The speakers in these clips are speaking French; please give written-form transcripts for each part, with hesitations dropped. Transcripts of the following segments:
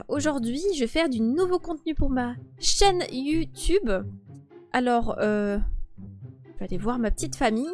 aujourd'hui, je vais faire du nouveau contenu pour ma chaîne YouTube. Alors, je vais aller voir ma petite famille.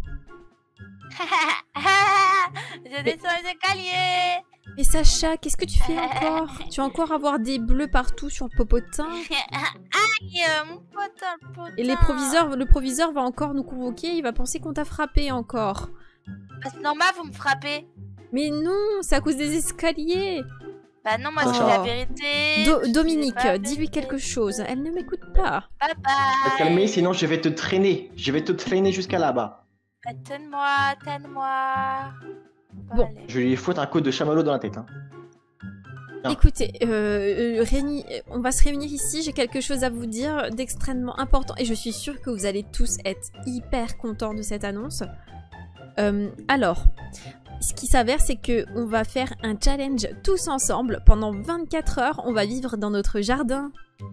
Je descends les escaliers. Mais Sacha, qu'est-ce que tu fais encore? Tu vas encore avoir des bleus partout sur le popotin. Aïe, mon potin. Et le proviseur va encore nous convoquer, il va penser qu'on t'a frappé encore. C'est normal, vous me frappez. Mais non, c'est à cause des escaliers. Bah non, moi je dis la vérité. Dominique, dis-lui quelque chose. Elle ne m'écoute pas. Bye bye. Calmez, sinon je vais te traîner. Je vais te traîner jusqu'à là-bas. Tanne-moi. Bon. Je vais lui foutre un coup de chamallow dans la tête. Hein. Écoutez, Rémi, on va se réunir ici. J'ai quelque chose à vous dire d'extrêmement important. Et je suis sûre que vous allez tous être hyper contents de cette annonce. Alors, ce qui s'avère, c'est qu'on va faire un challenge tous ensemble. Pendant 24 heures, on va vivre dans notre jardin.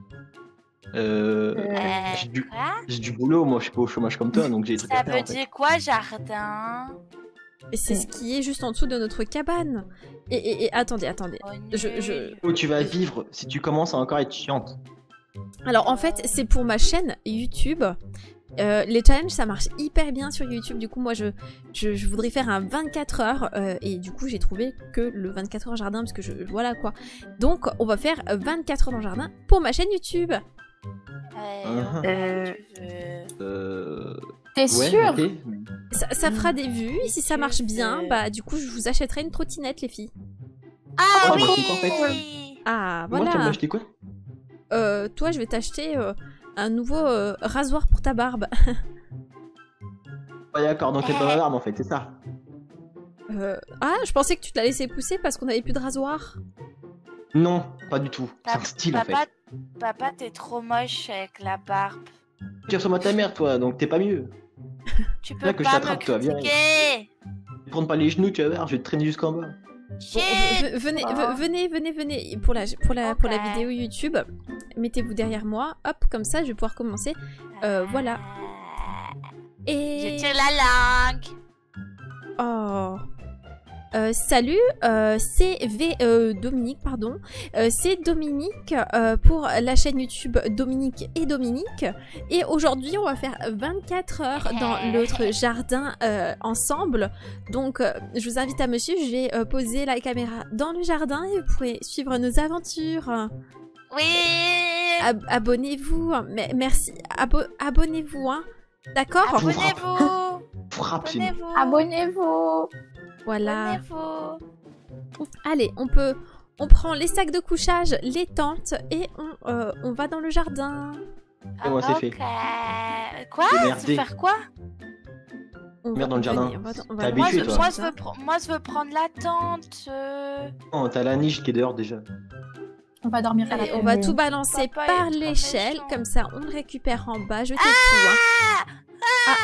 J'ai du boulot, moi je suis pas au chômage comme toi, donc j'ai des trucs à faire. Ça veut dire quoi, jardin? Et c'est ce qui est juste en dessous de notre cabane. Et attendez. Où tu vas vivre si tu commences à encore être chiante. Alors en fait, c'est pour ma chaîne YouTube. Les challenges, ça marche hyper bien sur YouTube. Du coup, moi, je voudrais faire un 24 heures. Et du coup, j'ai trouvé que le 24 heures jardin, parce que voilà quoi. Donc, on va faire 24 heures dans le jardin pour ma chaîne YouTube. T'es sûr? Okay. Ça fera des vues. Et si ça marche bien, bah du coup, je vous achèterai une trottinette, les filles. Ah Oh, oui. bah, en fait. Ah, Moi, tu vas voilà. m'acheter quoi? Toi, je vais t'acheter un nouveau rasoir pour ta barbe. Ouais, d'accord, donc t'es pas ma barbe en fait, c'est ça. Ah, je pensais que tu te la laissais pousser parce qu'on avait plus de rasoir. Non, pas du tout. C'est un style en fait. Papa, t'es trop moche avec la barbe. Tu ressembles à ta mère, toi, donc t'es pas mieux. Tu peux Là que je pas me t'attrape, toi, viens. critiquer. Prends pas les genoux, tu vas voir, je vais te traîner jusqu'en bas. Bon, venez pour la vidéo YouTube. Mettez-vous derrière moi. Hop, comme ça, je vais pouvoir commencer. Voilà. Et... Je tire la langue. Oh. Salut, c'est Dominique, pardon. C'est Dominique pour la chaîne YouTube Dominique et Dominique. Et aujourd'hui, on va faire 24 heures dans notre jardin ensemble. Donc, je vous invite à me suivre. Je vais poser la caméra dans le jardin et vous pourrez suivre nos aventures. Oui. Abonnez-vous. Merci. Abonnez-vous, hein. D'accord? Abonnez-vous. Frappe, sinon. Abonnez-vous. Voilà. Abonnez-vous. Allez, on prend les sacs de couchage, les tentes et on va dans le jardin. Et moi, c'est fait. Quoi? Démerdez. Tu veux faire quoi? Merde dans le jardin. On T'es va habitué, dans le toi. jardin. Moi, je veux prendre la tente. Oh, t'as la niche qui est dehors déjà. On va dormir à la Allez, on va tout balancer Papa par est trop l'échelle, méchant. comme ça on le récupère en bas. Je t'ai tout, hein.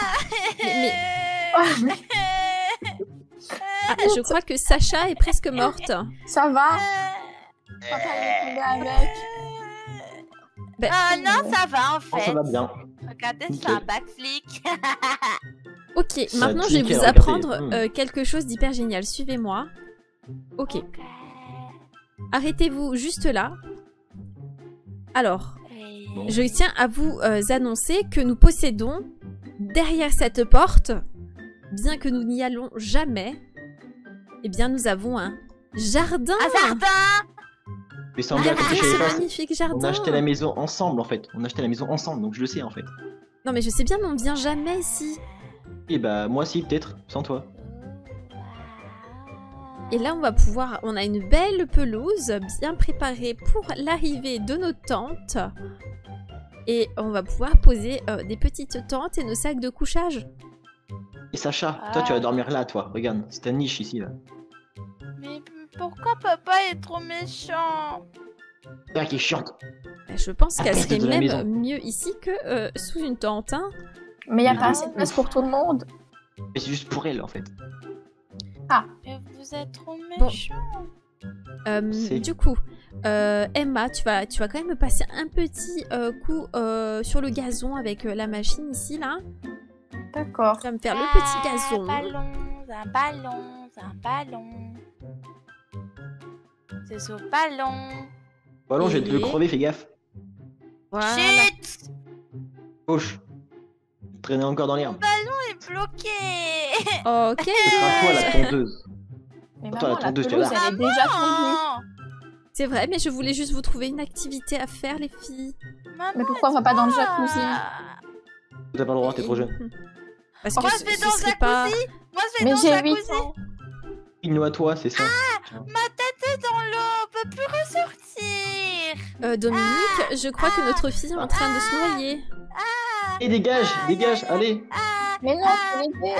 Je crois que Sacha est presque morte. Ça va? Papa il est tombé avec. Ben, Ah non, ça va en Oh, fait. ça va bien. Regardez, c'est Nickel. un backflick. ok, Ça maintenant a je vais cliqué, vous regardez. apprendre quelque chose d'hyper génial. Suivez-moi. Ok, arrêtez-vous juste là. Alors, je tiens à vous annoncer que nous possédons derrière cette porte, bien que nous n'y allons jamais, eh bien nous avons un jardin. Un jardin. Mais ça me dit à côté, je savais Ce pas. magnifique On jardin. a acheté la maison ensemble en fait. On a acheté la maison ensemble, donc je le sais en fait. Non mais je sais bien, mais on vient jamais ici. Et bah, moi si, peut-être, sans toi. Et là, on va pouvoir... On a une belle pelouse bien préparée pour l'arrivée de nos tentes. Et on va pouvoir poser des petites tentes et nos sacs de couchage. Et Sacha, toi tu vas dormir là, toi. Regarde, c'est ta niche ici là. Mais pourquoi papa est trop méchant? C'est vrai qui est chiante. Je pense qu'elle Apporte serait de la même maison. mieux ici que sous une tente. Hein. Mais il n'y a Mais pas de assez de place ouf. pour tout le monde. Mais c'est juste pour elle en fait. Mais vous êtes trop Bon. méchant. C'est- Du coup, Emma, tu vas quand même me passer un petit coup sur le gazon avec la machine ici, là. D'accord. Tu vas me faire le petit gazon. Un ballon. C'est ce ballon. Ballon, je vais te le Et- crever, fais gaffe. Voilà. Chut. Gauche. Il traînait encore dans l'herbe. est bloqué. Ok. Ce sera toi la tondeuse. Mais Toi, la maman, la tondeuse, tu pelouse, vas elle est déjà tondue. Maman. C'est vrai, mais je voulais juste vous trouver une activité à faire, les filles. Maman, Mais pourquoi on va pas dans le jacuzzi? T'as pas le droit, t'es trop jeune. Parce Moi, que je vais ce dans le serait pas... Moi, je vais Mais dans le j'ai jacuzzi. 8 ans. Il à toi, c'est ça. Ma tête est dans l'eau, on peut plus ressortir. Dominique, je crois que notre fille est en train de se noyer. Et dégage, dégage, allez. Mais non, faut l'aider.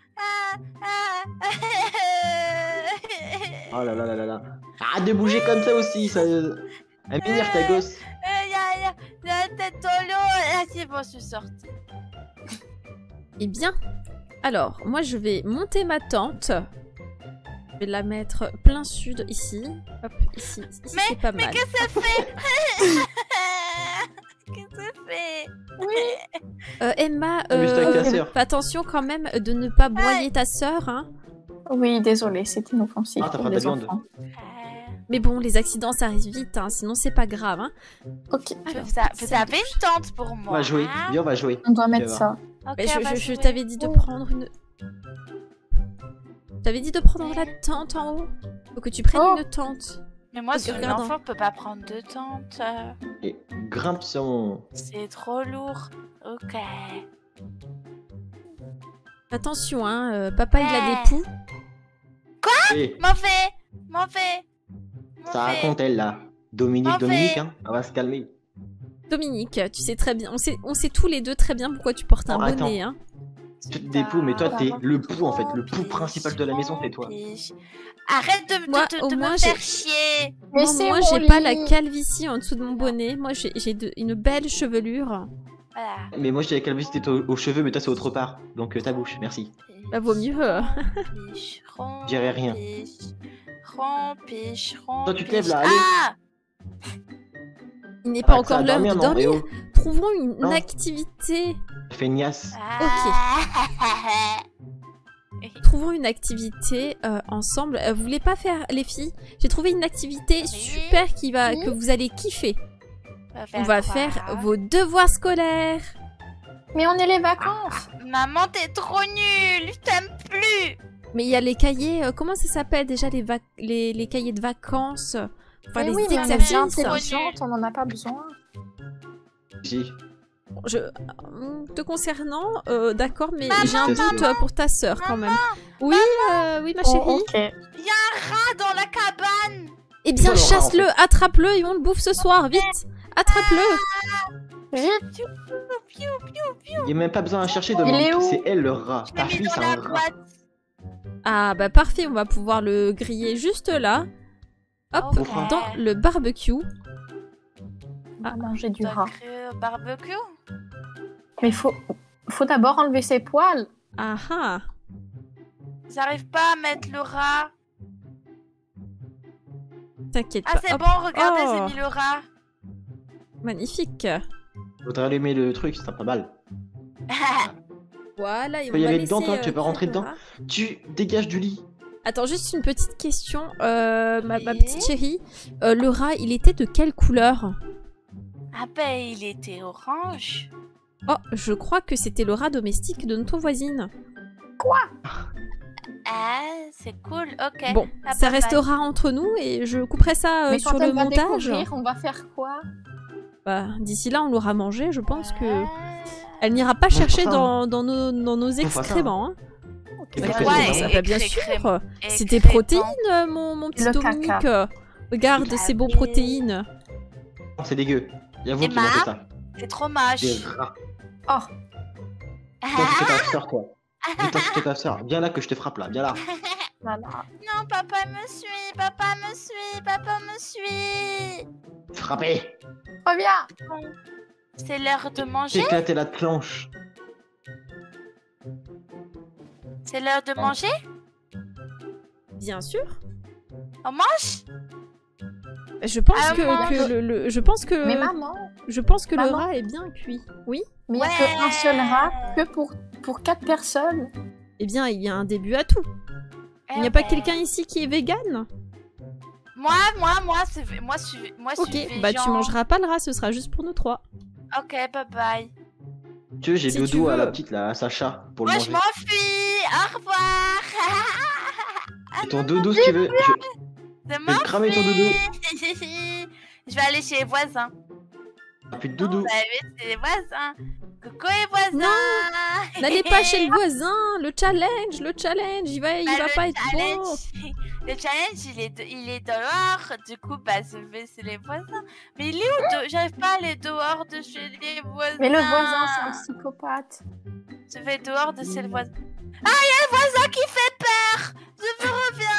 Oh là là là là là. Arrête de bouger comme ça aussi, ça... Elle m'énerve ta gosse. La tête dans l'eau. Ah, c'est bon, je suis sortie. Eh bien, alors, moi je vais monter ma tente. Je vais la mettre plein sud, ici. Hop, ici c'est pas mal. Qu'est-ce que ça fait? Qu'est-ce que ça fait? Emma, Amuse-toi avec ta sœur. fais attention quand même de ne pas broyer ta sœur, hein. Oui, désolé, c'est inoffensif Ah, t'as pour fait de la les viande. enfants. Mais bon, les accidents ça arrive vite, hein, sinon c'est pas grave, hein. Ok, Vous avez une tente pour On moi. va jouer, viens, on va jouer. on doit mettre voir. ça. Ok, Mais on va je jouer. t'avais dit de prendre une... Je t'avais dit de prendre la tente en haut. Faut que tu prennes Oh. une tente. Mais moi, Ok, ce regarde. l'enfant peut pas prendre de tente. Et grimpe sur mon... C'est trop lourd. Ok. Attention, hein, papa il a des poux. Eh, M'en fais. M'en fais. M'en ça fais. raconte elle là. Dominique, Mauvais. Dominique, hein. On va se calmer. Dominique, tu sais très bien, on sait tous les deux très bien pourquoi tu portes un Oh, attends. bonnet, hein. Tu te des poux, mais toi t'es Ah, le pou en fait. Le pou principal de la maison, c'est toi. Arrête de, Moi, de au me moins, faire j'ai- chier. Mais Moi, c'est moi, mon j'ai pas la lit. calvitie en dessous de mon bonnet. Moi, j'ai une belle chevelure. Voilà. Mais moi j'ai la calvitie aux cheveux, mais toi c'est autre part. Donc ta bouche, merci. Bah, vaut mieux. Picheron, J'irai rien. Picheron. Toi, tu te lèves, là, allez. Ah. Il n'est pas Ah, encore ça va l'heure de non dormir. Eh oh, Trouvons une Non. activité. feignasse. Trouvons une activité ensemble. Vous voulez pas faire, les filles? J'ai trouvé une activité Oui. super Oui. que vous allez kiffer. On va quoi? faire vos devoirs scolaires. Mais on est les vacances. Maman, t'es trop nulle. Je t'aime plus. Mais il y a les cahiers, comment ça s'appelle déjà les cahiers de vacances, enfin Mais les oui, mais on est exercices. bien intelligente, on n'en a pas besoin. Si. Te concernant, d'accord, mais Maman, j'ai un doute pour ta sœur quand même. Oui, oui ma Oh, chérie. ok. Il y a un rat dans la cabane. Eh bien, Quel horreur, chasse-le, attrape-le et on le bouffe ce soir, vite. Attrape-le. Vite. Il n'y a même pas besoin à chercher, Il est Dominique. où? C'est elle le rat. Je Ta l'ai mis fille, dans c'est la un rat. boîte. Ah bah parfait, on va pouvoir le griller juste là. Hop, Ok. dans le barbecue. On va manger du T'as rat. cru au barbecue? Mais faut d'abord enlever ses poils. Ah ah. J'arrive pas à mettre le rat. T'inquiète Ah, pas. c'est Hop, bon, regardez, Oh. j'ai mis le rat. magnifique. Faudrait allumer le truc, c'est pas mal. Voilà, et Faut on y va aller laisser, dedans, toi, tu veux pas rentrer cuire le dedans rat. Tu dégages du lit. Attends, juste une petite question. Ma Oui. petite chérie, le rat, il était de quelle couleur? Ah ben, il était orange. Oh, je crois que c'était le rat domestique de notre voisine. Ah, c'est cool, ok. Bon, Ah, ça pas mal. restera entre nous et je couperai ça Mais sur quand le elle va montage. découvrir, on va faire quoi? Bah, d'ici là, on l'aura mangé, je pense que... Ah. Elle n'ira pas Bon, chercher pour ça, dans nos fera ça, excréments. Hein. Et Bah, t'as fait comment ça, ça hein. va, bien Excré- sûr. Et C'est des crépant. protéines, mon petit Le Dominique. caca. Regarde Ah ces beaux oui. protéines. C'est dégueu. Il y a vous Et qui mangez Marc ça. C'est trop moche. Des rats. Oh, Toi, tu fais ta sœur, toi. Dis-toi que c'est ta sœur. Viens là que je te frappe là. Viens là. voilà. Non, papa me suit, papa me suit, papa me suit. Frappez. Reviens. C'est l'heure de manger. Éclatez la planche. C'est l'heure de manger. Bien sûr. On mange. Je pense Ah, maman. que je pense que Mais maman, je pense que le Maman. rat est bien cuit. Oui. mais il n'y a Ouais. qu'un seul rat que pour 4 personnes. Eh bien, il y a un début à tout. Il n'y a pas quelqu'un ici qui est vegan? Moi, Ok, bah tu mangeras pas le rat, ce sera juste pour nous 3. Ok, bye bye. Tu veux, j'ai Si le tu doudou à veux. la petite là, à Sacha, pour le Moi, je manger. m'enfuis. Au revoir. Et ton doudou si tu veux. Je Je vais te cramer ton doudou. Je vais aller chez les voisins. T'as plus de doudou. Bah oui, c'est les voisins. Coucou les voisins. N'allez pas chez le voisin, le challenge, il va Bah, pas le être bon. challenge- Le challenge, il est dehors. Du coup, bah, je vais chez les voisins. Mais il est où j'arrive pas à aller dehors de chez les voisins. Mais le voisin, c'est un psychopathe. Je vais dehors de chez le voisin. Ah, il y a le voisin qui fait peur. Je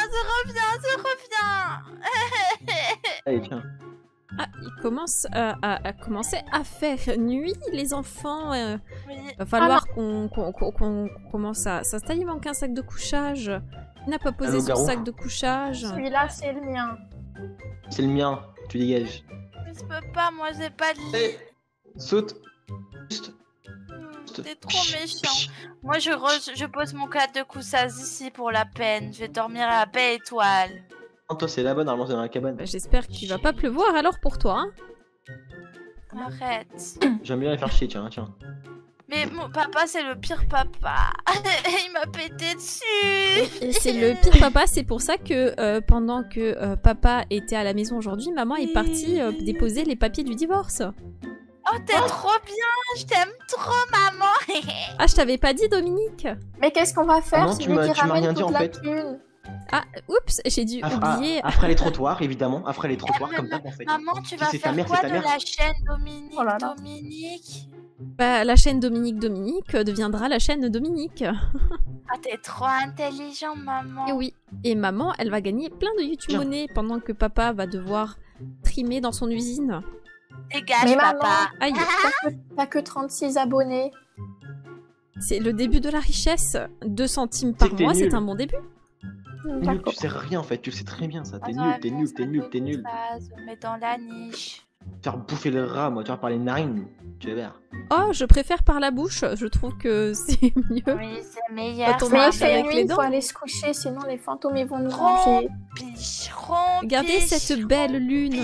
reviens. Allez, tiens. Ah, il commence à commencer à faire nuit, les enfants. Oui. Va falloir qu'on commence à s'installer. Il manque un sac de couchage. Il n'a pas posé Allô, son Garou. sac de couchage. Celui-là, c'est le mien. C'est le mien, tu dégages. Mais je peux pas, moi j'ai pas de lit. Allez, saute. Juste. T'es trop méchant. Moi je pose mon cadre de couchage ici pour la peine. Je vais dormir à la belle étoile. Non, toi, c'est là-bas, normalement, c'est dans la cabane. Bah, j'espère qu'il va pas pleuvoir alors pour toi. Hein. Arrête. J'aime bien les faire chier, tiens, tiens. Mais mon papa c'est le pire papa. Il m'a pété dessus. Et c'est le pire papa, c'est pour ça que pendant que papa était à la maison aujourd'hui, maman est partie déposer les papiers du divorce. Oh t'es trop bien. Je t'aime trop maman. Ah, je t'avais pas dit, Dominique. Mais qu'est-ce qu'on va faire? Non, C'est tu lui m'as- qui tu m'as ramène rien dit, toute en la fait. thune. Ah, oups, j'ai dû oublier. Après les trottoirs, évidemment. Après les trottoirs, comme d'hab, en fait. Maman tu Si vas c'est ta faire mère, quoi c'est ta de mère. la chaîne Dominique? Oh là là. Dominique. Bah, la chaîne Dominique deviendra la chaîne Dominique. Ah t'es trop intelligent maman. Et oui. Et maman, elle va gagner plein de YouTube Tiens. monnaie pendant que papa va devoir trimer dans son usine. Dégage Mais papa. Aïe, T'as que 36 abonnés. c'est le début de la richesse. 2 centimes par C'est que t'es mois, c'est nul. un bon début. Nul, D'accord. tu sais rien, en fait. Tu sais très bien ça. T'es Attends, nul, t'es attends, nul, ça t'es nul, fait t'es nul. ça, je mets dans la niche. Faire bouffer le rat, moi. Tu vas par les narines. Tu vas voir. Oh, je préfère par la bouche. Je trouve que c'est mieux. Oui, c'est meilleur. Quand on ça. Mais il marche fait avec nuit, les il dents. faut aller se coucher, sinon les fantômes ils vont nous Trop. manger. Picheron. Regardez cette belle lune.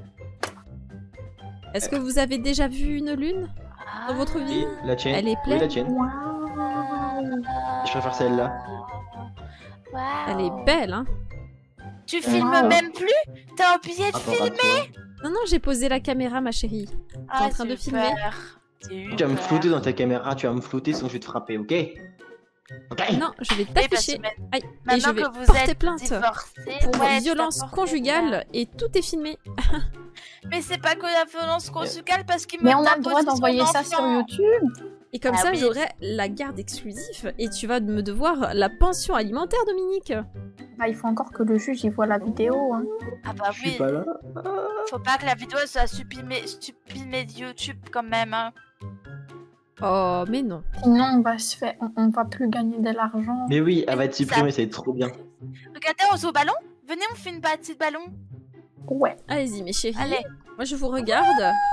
Est-ce que vous avez déjà vu une lune dans votre vie? Et la tienne. Elle est Oui, la pleine. tienne. Waouh. Je préfère celle-là. Elle est belle, hein. Tu filmes Wow. même plus? T'as oublié de Attends, filmer? attends. Non, non, j'ai posé la caméra, ma chérie. en train de filmer. Tu vas me flouter dans ta caméra, tu vas me flouter sinon je vais te frapper, ok? Ok? Non, je vais Oui, parce t'afficher. que Aïe, et maintenant je vais que vous porter êtes plainte divorcés, pour ouais, tu violence vas porter conjugale plainte. et tout est filmé. Mais c'est pas que la violence conjugale parce qu'il me Mais on a tape le droit aussi d'envoyer son ça sur enfant. YouTube. Et comme Ah ça, oui. j'aurai la garde exclusive et tu vas me devoir la pension alimentaire, Dominique. Bah, il faut encore que le juge il voit la vidéo. Hein. Ah bah Je suis oui, pas là. faut pas que la vidéo soit supprimée de YouTube quand même. Hein. Oh, mais non. Sinon on va se faire, on va plus gagner de l'argent. Mais oui, elle va être supprimée, ça va être trop bien. Regardez, on joue au ballon. Venez, on fait une partie de ballon. Ouais. Allez-y, mes chéris. Allez, Moi, je vous regarde.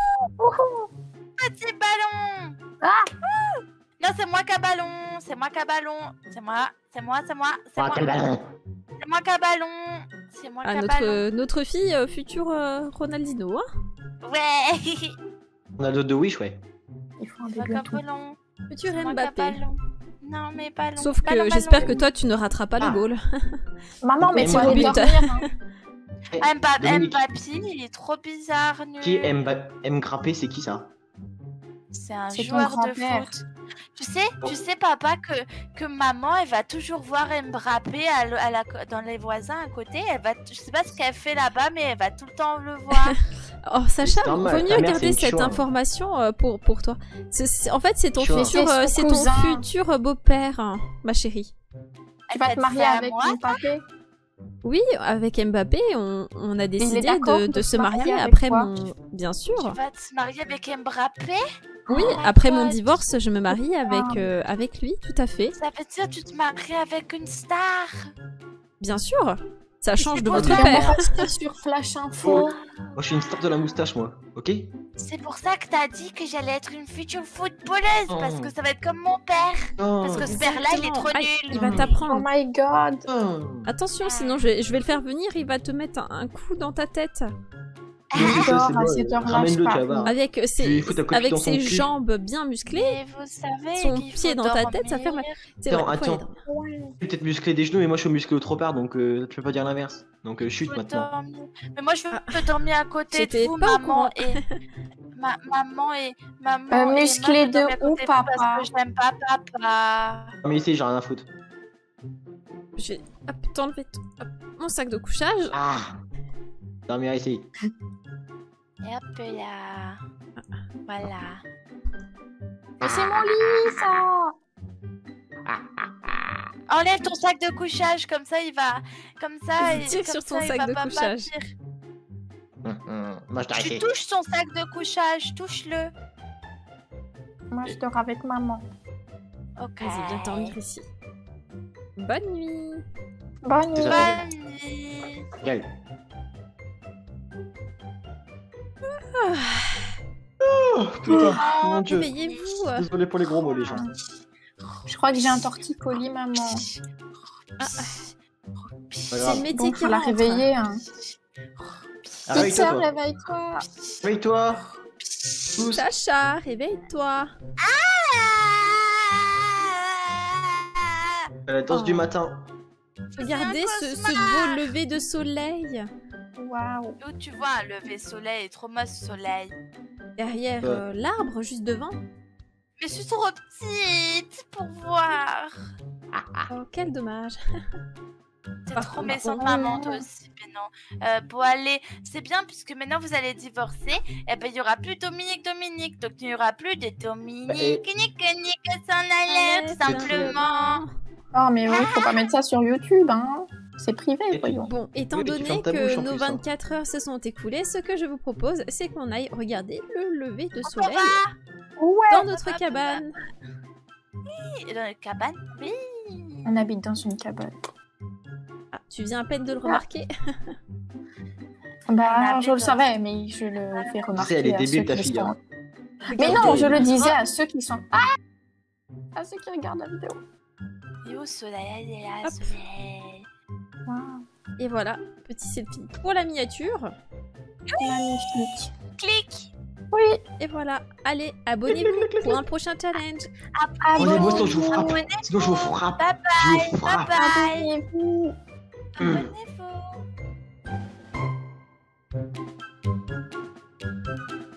petit ballon. Ah. Non, c'est moi qui a ballon. C'est moi qui a ballon. C'est moi. C'est moi. C'est moi. C'est Ah, moi. quel ballon! C'est moi qui a ballon. C'est moi qui Ah, a ballon. notre fille, future Ronaldinho. Hein. Ouais. On a d'autres de Wish, ouais. Il faut un C'est moi début qui a à tout. ballon. Futur C'est moi qui a Mbappé. ballon. Non, mais ballon. Sauf que Ballon, j'espère ballon. que toi, tu ne rateras pas Ah. le goal. Maman, mais Et tu moi, vas le but. dormir. Hein. Eh, Ah, Dominique, Mbappé, il est trop bizarre, nul. qui aime grapper, c'est qui ça? C'est un C'est ton joueur de grand-père. foot. Tu sais, papa, que maman, elle va toujours voir Mbappé dans les voisins à côté. Je sais pas ce qu'elle fait là-bas, mais elle va tout le temps le voir. Oh, Sacha, C'est normal, vaut ta mieux mère, garder c'est une cette chouin. information pour toi. En fait, c'est ton Chouin. futur, C'est son c'est ton cousin. futur beau-père, hein, ma chérie. Tu vas te marier avec mon papé. Oui, avec Mbappé, on a décidé d'accord de de se se marier marier avec après toi. mon... Bien Tu sûr. vas te marier avec Mbappé? Oui, Oh my après mon God. divorce, je me marie avec lui, tout à fait. Ça veut dire que tu te maries avec une star? Bien sûr. Ça change de pour votre ça. père. C'était sur Flash Info. Moi, je suis une star de la moustache, moi. Ok? C'est pour ça que t'as dit que j'allais être une future footballeuse, parce que ça va être comme mon père. Parce que ce père-là, il est trop Aïe, nul. il va Oh t'apprendre. my god. Attention, sinon je vais le faire venir, il va te mettre un coup dans ta tête. D'accord, à cette heure-là, je Ramène-le, tu vas pars. voir. Avec Tu lui ses, fous ta copine avec dans son ses cul. jambes bien musclées. Mais vous savez Son qu'il pied faut dans ta tête, ça fait mal. dormir. C'est vrai, Attends, faut aller attends. dormir. Ouais. Tu es peut-être musclé des genoux, mais moi, je suis musclé au trop part, donc tu peux pas dire l'inverse. Donc, chute Faut maintenant. dormir. Mais moi, je veux dormir à côté J'étais de vous, pas au maman courant. et... maman et musclé moi, je veux de dormir à où, côté papa? Parce que j'aime pas papa. Mais ici, j'ai rien à foutre. Je vais hop, t'enlever hop, mon sac de couchage. Ah! Dormir ici. Et hop là. Voilà. Mais c'est mon lit, ça. Enlève ton sac de couchage, comme ça il va... Comme ça, Tire comme sur ça, ton il sac va de pas couchage. partir. Moi, je dors Tu ici. touches son sac de couchage, touche-le. Moi, je dors avec maman. Ok. Vas-y, viens dormir ici. Bonne nuit. Bonne nuit. Désolé. Bonne nuit. Gueule. Oh, putain, mon dieu. Réveillez-vous. Désolé pour les gros mots, les gens. Je crois que j'ai un torticolis, maman. Pas C'est grave. le métier Bon, qui faut la rentre. réveiller. Hein. Petite Réveille-toi, sœur, toi. réveille-toi. Réveille-toi. Tous. Sacha, réveille-toi. La danse Oh. du matin. Regardez ce beau lever de soleil. Waouh. Où tu vois un lever soleil, trop moche ce soleil. Derrière l'arbre, juste devant. Mais je suis trop petite pour voir. Oh, quel dommage. T'es Par trop contre, méchante, oh. maman, toi aussi, mais non. Bon, allez, c'est bien, puisque maintenant vous allez divorcer. Et ben, il y aura plus Dominique, donc il n'y aura plus de Dominique, nique, s'en allait, tout simplement. Oh, mais oui, faut pas mettre ça sur YouTube, hein. C'est privé, Et- voyons. Bon, étant Oui, mais tu donné fermes ta que bouche en nos plus, hein. 24 heures se sont écoulées, ce que je vous propose, c'est qu'on aille regarder le lever de soleil Ouais. dans notre cabane. Et dans une cabane, oui. On habite dans une cabane. Ah, tu viens à peine de le remarquer. Bah, On je le habite dans- savais, mais je le fais remarquer. elle est à débile, ceux ta qui fille, sont- hein. Mais non, je le Regardez. disais à ceux qui sont. Ah, à ceux qui regardent la vidéo. Et au soleil, il est là, Hop. soleil. Waouh. Et voilà, petit selfie pour la miniature. Magnifique. Clic. Oui. Et voilà, allez, abonnez-vous pour un prochain challenge. Abonnez-vous, sinon je vous frappe. Abonnez-vous. Sinon je vous frappe. Bye Je vous bye, frappe. bye bye. Abonnez-vous. Abonnez-vous.